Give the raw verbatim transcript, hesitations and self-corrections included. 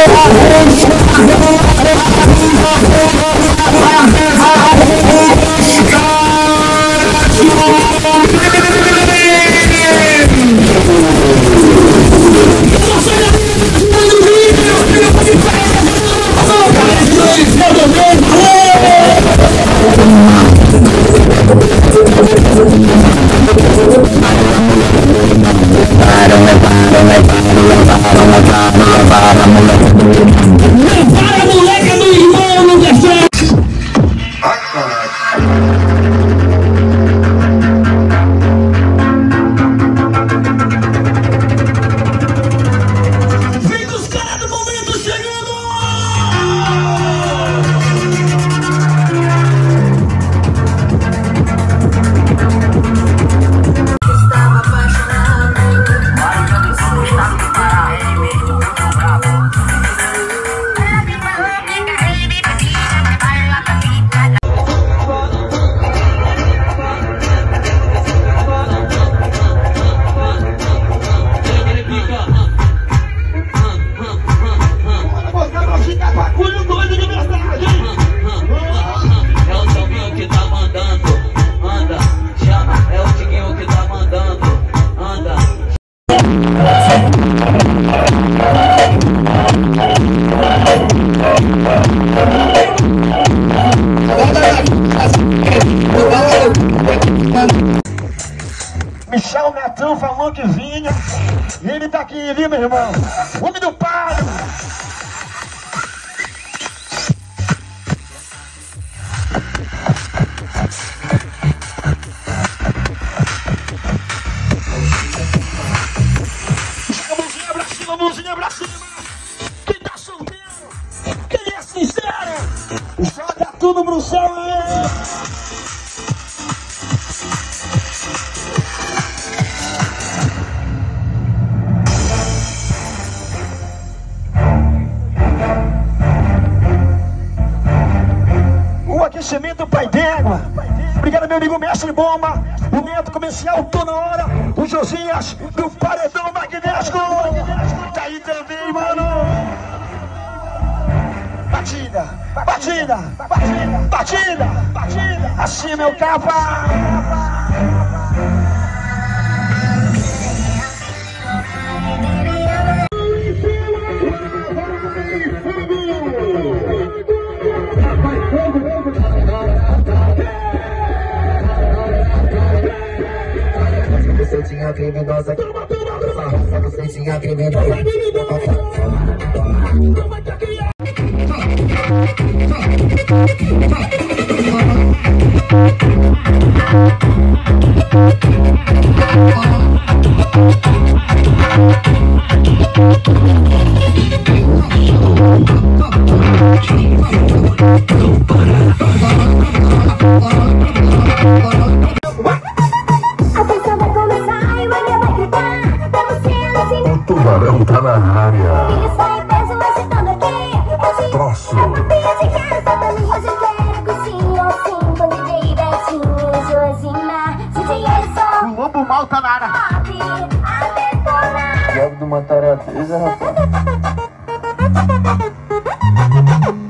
Michel Netão falou que vinha. E ele tá aqui, viu, meu irmão? Homem do Páreo. Mãozinha pra cima, mãozinha pra cima. Quem tá solteiro, quem é sincero, joga tudo pro céu. Aquecimento Pai d'Égua. Obrigado, meu amigo Mestre Bomba. O Neto Comercial, tô na hora. O Josias do Paredão Magnético. Tá aí também, mano. Batida, batida, batida, batida, batida. Assim, meu capa. Você tinha criminosa, você tinha criminosa. O tubarão tá na área. Troço. O lobo mal tá na área. Diabo do Matarazzo, rapaz.